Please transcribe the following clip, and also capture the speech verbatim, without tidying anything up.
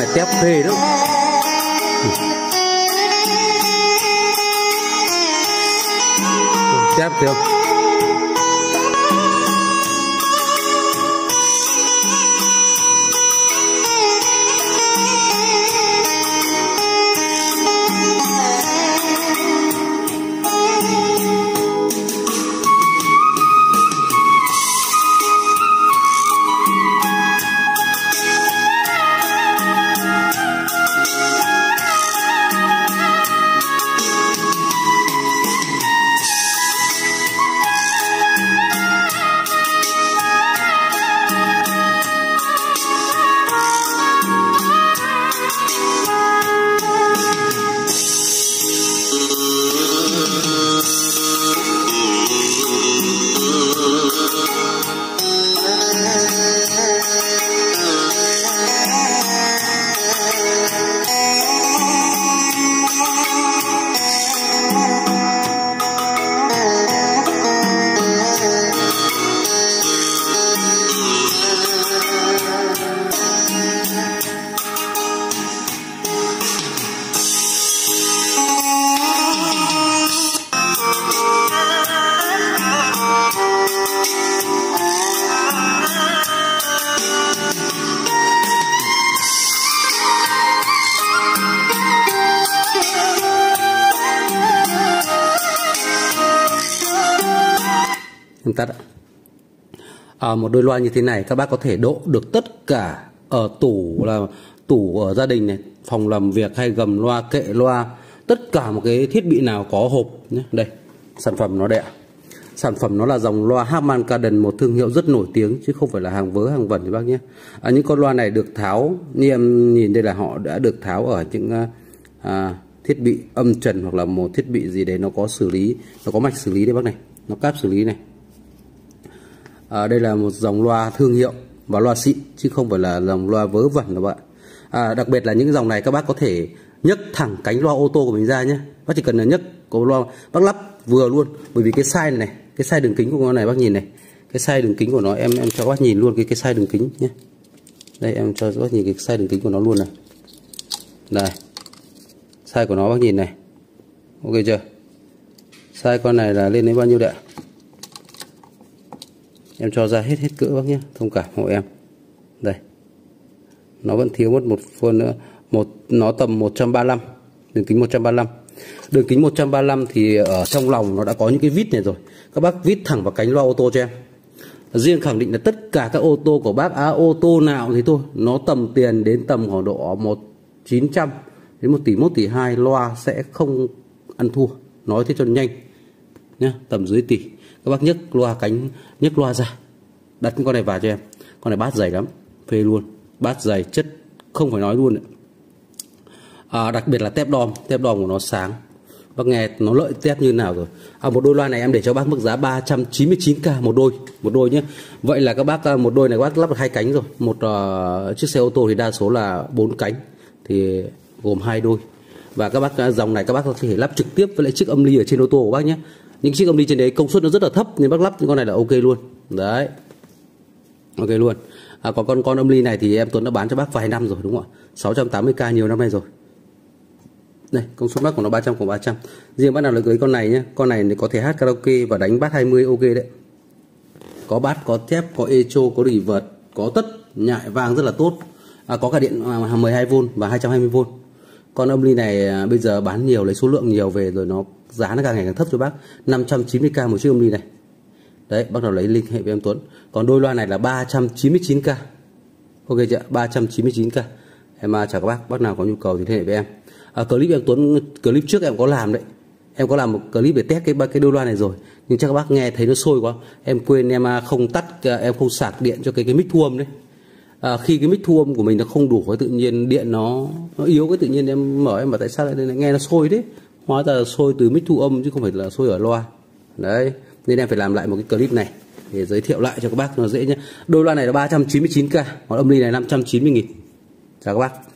tép phê đó. Tép thấy không? Em tắt ạ. À, một đôi loa như thế này các bác có thể độ được tất cả ở tủ, là tủ ở gia đình này, phòng làm việc hay gầm loa, kệ loa, tất cả một cái thiết bị nào có hộp nhé. Đây, sản phẩm nó đây ạ. Sản phẩm nó là dòng loa Harman Kardon, một thương hiệu rất nổi tiếng chứ không phải là hàng vớ hàng vẩn các bác nhé. À, những con loa này được tháo, như em nhìn đây là họ đã được tháo ở những à, thiết bị âm trần hoặc là một thiết bị gì đấy nó có xử lý, nó có mạch xử lý đây bác này, nó cáp xử lý này. À, đây là một dòng loa thương hiệu và loa xịn chứ không phải là dòng loa vớ vẩn các bạn. À, đặc biệt là những dòng này các bác có thể nhấc thẳng cánh loa ô tô của mình ra nhé. Bác chỉ cần là nhấc có loa bác lắp vừa luôn, bởi vì cái size này, này cái size đường kính của nó này bác nhìn này, cái size đường kính của nó em em cho các bác nhìn luôn cái cái size đường kính nhé. Đây em cho các bác nhìn cái size đường kính của nó luôn này. Đây, size của nó bác nhìn này, ok chưa? Size con này là lên đến bao nhiêu đấy ạ? Em cho ra hết hết cỡ bác nhé, thông cảm hộ em. Đây, nó vẫn thiếu mất một phân nữa, một nó tầm một trăm ba mươi lăm, đường kính một trăm ba mươi lăm. Đường kính một trăm ba mươi lăm thì ở trong lòng nó đã có những cái vít này rồi. Các bác vít thẳng vào cánh loa ô tô cho em. Riêng khẳng định là tất cả các ô tô của bác, á à, ô tô nào thì thôi, nó tầm tiền đến tầm khoảng độ một chín trăm đến một tỷ một tỷ hai, loa sẽ không ăn thua. Nói thế cho nhanh nhá, tầm dưới tỷ. Các bác nhấc loa cánh, nhấc loa ra, đặt con này vào cho em. Con này bát dày lắm, phê luôn, bát dày chất không phải nói luôn đấy. À, đặc biệt là tép đom, tép đom của nó sáng. Bác nghe nó lợi tép như nào rồi. À, một đôi loa này em để cho bác mức giá ba trăm chín mươi chín k một đôi, một đôi nhé. Vậy là các bác một đôi này các bác lắp được hai cánh rồi. Một uh, chiếc xe ô tô thì đa số là bốn cánh, thì gồm hai đôi. Và các bác dòng này các bác có thể lắp trực tiếp với lại chiếc âm ly ở trên ô tô của bác nhé. Những chiếc âm ly trên đấy công suất nó rất là thấp nên bác lắp những con này là ok luôn. Đấy, ok luôn. À, còn con con âm ly này thì em Tuấn đã bán cho bác vài năm rồi đúng không ạ? sáu trăm tám mươi k nhiều năm nay rồi. Đây, công suất bác của nó ba trăm cộng ba trăm. Riêng bác nào là cưới con này nhé, con này thì có thể hát karaoke và đánh bass hai mươi ok đấy. Có bass, có thép, có echo, có reverb, có tất, nhại vang rất là tốt. À, có cả điện mười hai vôn và hai trăm hai mươi vôn. Con âm ly này à, bây giờ bán nhiều, lấy số lượng nhiều về rồi nó giá nó càng ngày càng thấp cho bác. năm trăm chín mươi k một chiếc âm ly này. Đấy, bác nào lấy link hệ với em Tuấn. Còn đôi loa này là ba trăm chín mươi chín k. Ok chưa? ba trăm chín mươi chín k. Em à, chào các bác, bác nào có nhu cầu thì liên hệ với em. À, clip em Tuấn, clip trước em có làm đấy. Em có làm một clip để test cái cái đôi loa này rồi. Nhưng chắc các bác nghe thấy nó sôi quá. Em quên em không tắt, em không sạc điện cho cái cái mic thu âm đấy. À, khi cái mic thu âm của mình nó không đủ, tự nhiên điện nó nó yếu, cái tự nhiên em mở em bảo tại sao lại nghe nó sôi đấy. Hóa ra là sôi từ mic thu âm chứ không phải là sôi ở loa. Đấy, nên em phải làm lại một cái clip này để giới thiệu lại cho các bác cho nó dễ nhé. Đôi loa này là ba trăm chín mươi chín k, còn âm ly này năm trăm chín mươi nghìn. Chào các bác.